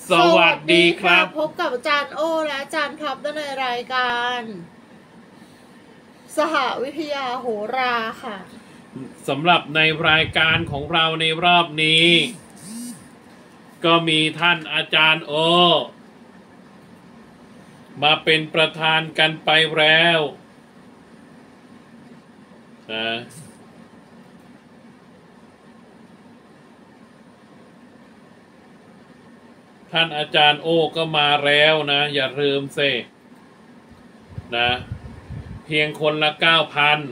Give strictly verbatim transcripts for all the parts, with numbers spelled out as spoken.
สวัสดีครับพบกับอาจารย์โอและอาจารย์ท็อปในรายการสหวิทยาโหราค่ะสำหรับในรายการของเราในรอบนี้ ก็มีท่านอาจารย์โอมาเป็นประธานกันไปแล้วนะท่านอาจารย์โอก็มาแล้วนะอย่าลืมเซนะเพียงคนละเก้าพัน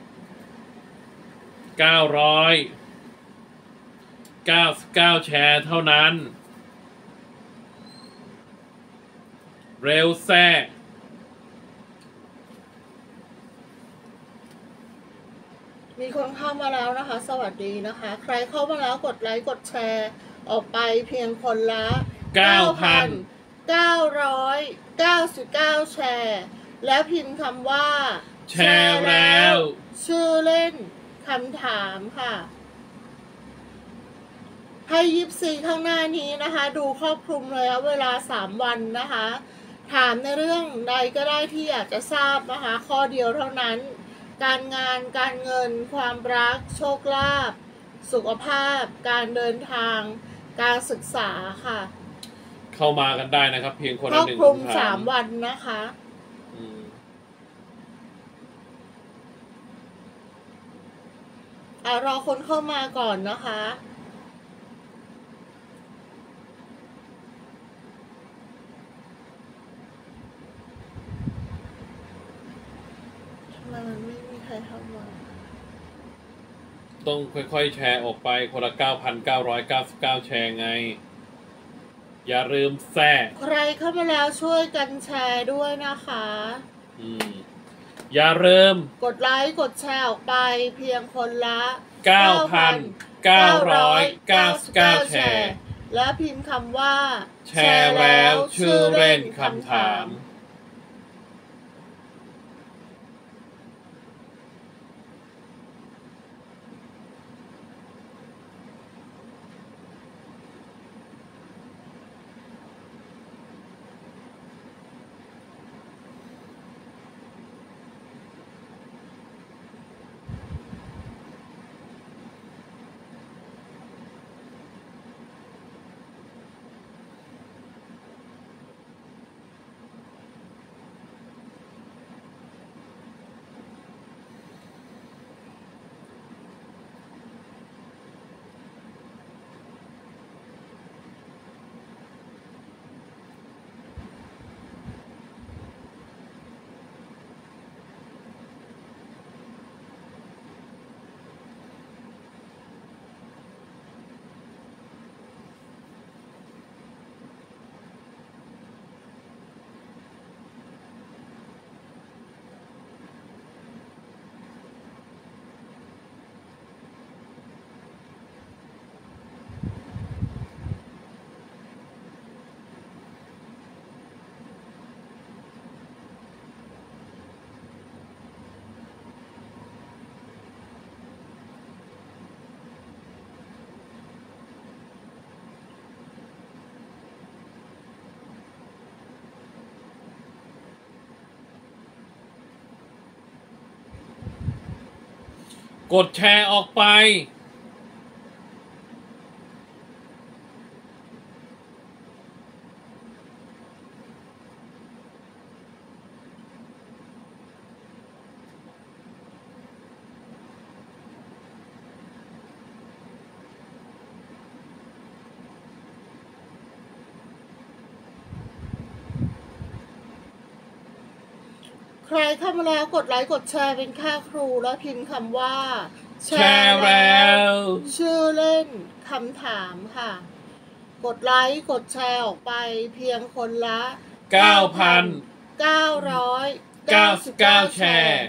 เก้าร้อยเก้าสิบเก้าแชร์เท่านั้นเร็วแซ่มีคนเข้ามาแล้วนะคะสวัสดีนะคะใครเข้ามาแล้วกดไลค์กดแชร์ออกไปเพียงคนละเก้าพันเก้าร้อยเก้าสิบเก้า แชร์แล้วพิมพ์คำว่าแชร์แล้วชื่อเล่นคำถามค่ะให้ยิบซีข้างหน้านี้นะคะดูครอบคลุมเลยเวลาสามวันนะคะถามในเรื่องใดก็ได้ที่อยากจะทราบนะคะข้อเดียวเท่านั้นการงานการเงินความรักโชคลาภสุขภาพการเดินทางการศึกษาค่ะเข้ามากันได้นะครับเพียงคนละหนึ่งครอบคลุมสามวันนะคะอ่ารอคนเข้ามาก่อนนะคะมันไม่มีใครเข้ามาต้องค่อยๆแชร์ออกไปคนละ เก้าพันเก้าร้อยเก้าสิบเก้า แชร์ไงอย่าลืมแซ่ใครเข้ามาแล้วช่วยกันแชร์ด้วยนะคะอืมอย่าลืมกดไลค์กดแชร์ออกไปเพียงคนละเก้าพันเก้าร้อยเก้าสิบเก้า แชร์และพิมพ์คำว่าแชร์แล้วชื่อเล่นคำถามกดแชร์ออกไปใครเข้ามาแล้วกดไลค์กดแชร์เป็นค่าครูแล้วพิมพ์คำว่าแชร์แล้วชื่อเล่นคำถามค่ะกดไลค์กดแชร์ออกไปเพียงคนละเก้าพันเก้าร้อยเก้าสิบเก้า แชร์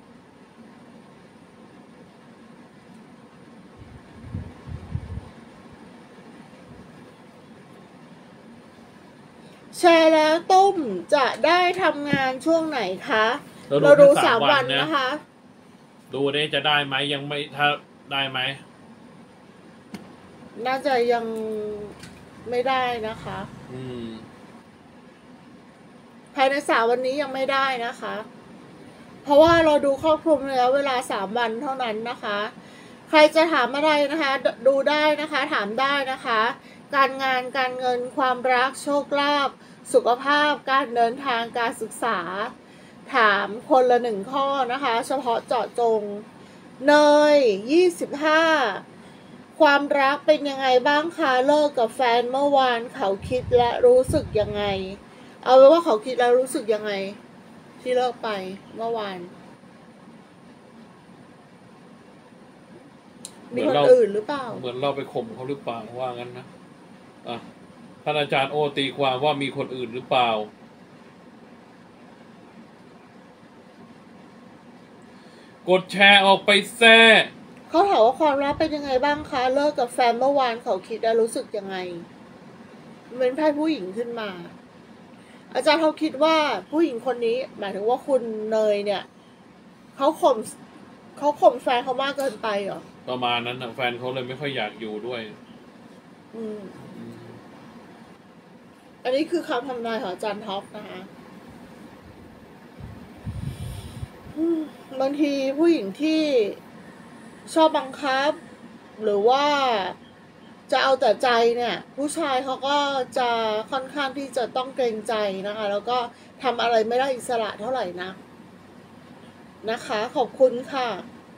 แชร์แล้วตุ้มจะได้ทำงานช่วงไหนคะเราดูสามวันนะคะดูได้จะได้ไหมยังไม่ถ้าได้ไหมน่าจะยังไม่ได้นะคะอืมภายในสามวันนี้ยังไม่ได้นะคะ เพราะว่าเราดูครอบคลุมแล้วเวลาสามวันเท่านั้นนะคะ ใครจะถามอะไรนะคะดูได้นะคะถามได้นะคะ การงานการเงินความรักโชคลาภสุขภาพการเดินทางการศึกษาถามคนละหนึ่งข้อนะคะเฉพาะเจาะจงเนยยี่สิบห้าความรักเป็นยังไงบ้างคะเลิกกับแฟนเมื่อวานเขาคิดและรู้สึกยังไงเอาไว้ว่าเขาคิดแล้วรู้สึกยังไงที่เลิกไปเมื่อวานมีคนอื่นหรือเปล่าเหมือนเราไปข่มเขาหรือเปล่าว่างั้นนะอ่ะท่านอาจารย์โอตีความว่ามีคนอื่นหรือเปล่ากดแชร์ออกไปแซ่เขาถามว่าความรักเป็นยังไงบ้างคะเลิกกับแฟนเมื่อวานเขาคิดแล้วรู้สึกยังไงเป็นไพ่ผู้หญิงขึ้นมาอาจารย์เขาคิดว่าผู้หญิงคนนี้หมายถึงว่าคุณเนยเนี่ยเขาข่มเขาข่มแฟนเขามากเกินไปเหรอประมาณนั้นนะแฟนเขาเลยไม่ค่อยอยากอยู่ด้วยอืมอันนี้คือคำทำนายของอาจารย์ท็อปนะคะบางทีผู้หญิงที่ชอบบังคับหรือว่าจะเอาแต่ใจเนี่ยผู้ชายเขาก็จะค่อนข้างที่จะต้องเกรงใจนะคะแล้วก็ทำอะไรไม่ได้อิสระเท่าไหร่นะนะคะขอบคุณค่ะ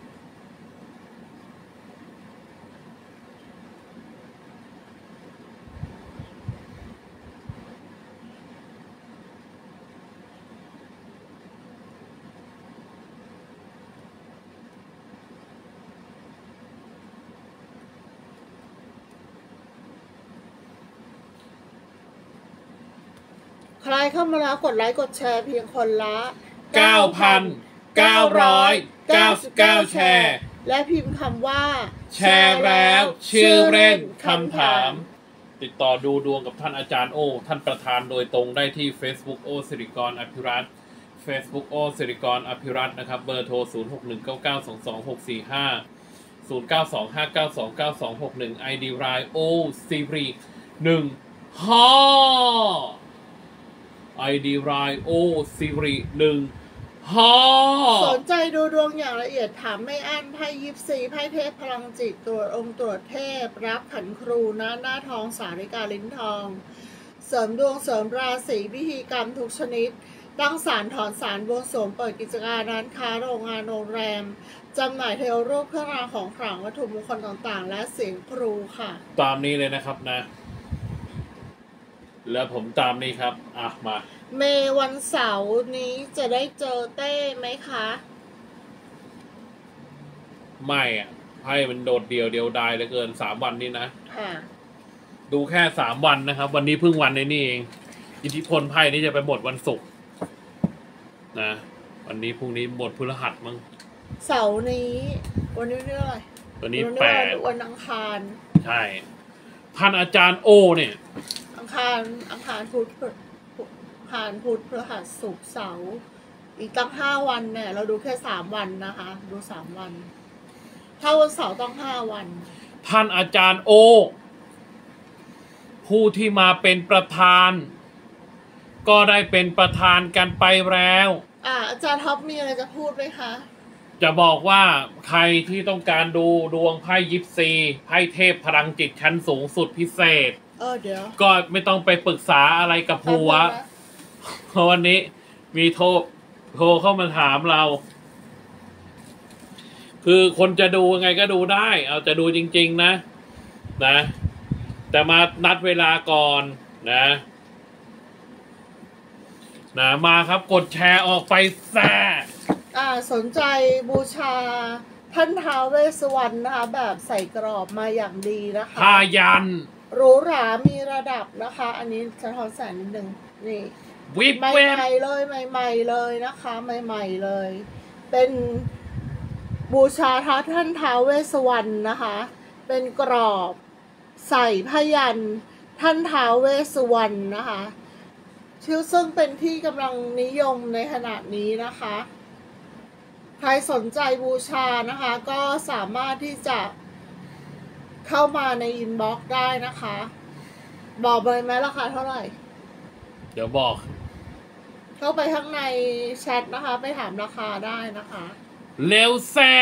ใครเข้ามาแล้วกดไลค์กดแชร์เพียงคนละเก้าพันเก้าร้อยเก้าสิบเก้า แชร์และพิมพ์คำว่าแชร์แล้วชื่อเล่นคำถามติดต่อดูดวงกับท่านอาจารย์โอท่านประธานโดยตรงได้ที่ Facebook โอสิริกรอภิรัตน์ Facebook โอสิริกรอภิรัตน์นะครับเบอร์โทรศูนย์ หก หนึ่ง เก้า เก้า สอง สอง หก สี่ ห้า ศูนย์ เก้า สอง ห้า เก้า สอง เก้า สอง หก หนึ่ง ไอ ดี ไลน์ โอสิริหนึ่ง ห้า ไอ ดี ไลน์ โอสิริหนึ่ง ห้าสนใจดูดวงอย่างละเอียดถามไม่อั้นไพ่ยิปซีไพ่เทพพลังจิตตรวจองค์ตรวจเทพรับขันครูหน้าหน้าทองสาริกาลิ้นทองเสริมดวงเสริมราศีพิธีกรรมทุกชนิดตั้งศาลถอนศาลบวงสรวงเปิดกิจการร้านค้าโรงงานโรงแรมจำหน่ายเทวรูปเครื่องรางของขลังวัตถุมงคลต่างๆและเสียงครูค่ะตามนี้เลยนะครับนะแล้วผมตามนี้ครับอ่ะมาเมวันเสาร์นี้จะได้เจอเต้ไหมคะไม่อ่ะไพ่มันโดดเดียวเดียวดายเหลือเกินสามวันนี้นะค่ะดูแค่สามวันนะครับวันนี้เพิ่งวันในนี่เองอิทธิพลไพ่นี้จะไปหมดวันศุกร์นะวันนี้พรุ่งนี้หมดพฤหัสมั้งเสาร์นี้วันนี้เรื่องอะไรวันนี้แปดวันอังคารใช่ท่านอาจารย์โอเนี่ยอังคารอังคารพุธผ่านพุธพฤหัสศุกร์เสาร์อีกตั้งห้าวันเนี่ยเราดูแค่สามวันนะคะดูสามวันถ้าวันเสาร์ต้องห้าวันท่านอาจารย์โอผู้ที่มาเป็นประธานก็ได้เป็นประธานกันไปแล้วอ่าอาจารย์ท็อปมีอะไรจะพูดไหมคะจะบอกว่าใครที่ต้องการดูดวงไพ่ยิปซีไพ่เทพพลังจิตชั้นสูงสุดพิเศษเออเดี๋ยวก็ไม่ต้องไปปรึกษาอะไรกับผัวเพราะวันนี้มีโทรโทรเข้ามาถามเราคือคนจะดูยังไงก็ดูได้เอาจะดูจริงๆนะนะแต่มานัดเวลาก่อนนะนะมาครับกดแชร์ออกไปแซ่อ่าสนใจบูชาท่านท้าวเวสสวรรณนะคะแบบใส่กรอบมาอย่างดีนะคะผ้ายันหรูหรามีระดับนะคะอันนี้สะท้อนแสงนิดนึงนี่วิบใหม่ๆเลยใหม่ๆเลยนะคะใหม่ๆเลยเป็นบูชาท้าท่านท้าวเวสสวรรณนะคะเป็นกรอบใส่พยัญชนะท่านท้าวเวสสวรรณนะคะชื่อซึ่งเป็นที่กำลังนิยมในขณะนี้นะคะใครสนใจบูชานะคะก็สามารถที่จะเข้ามาในอินบ็อกซ์ได้นะคะบอกเลยไหมราคาเท่าไหร่เดี๋ยวบอกเข้าไปข้างในแชทนะคะ ไปถามราคาได้นะคะเร็วแซ่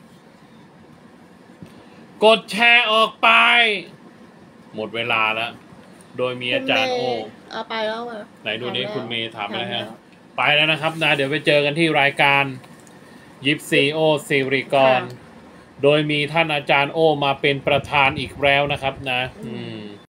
กดแชร์ออกไปหมดเวลาแล้วโดยมีอาจารย์โอเอาไปแล้วไหนดูนี้คุณเมย์ถามอะไรฮะไปแล้วนะครับนะเดี๋ยวไปเจอกันที่รายการยิปซีโอซิริกรโดยมีท่านอาจารย์โอมาเป็นประธานอีกแล้วนะครับนะอืม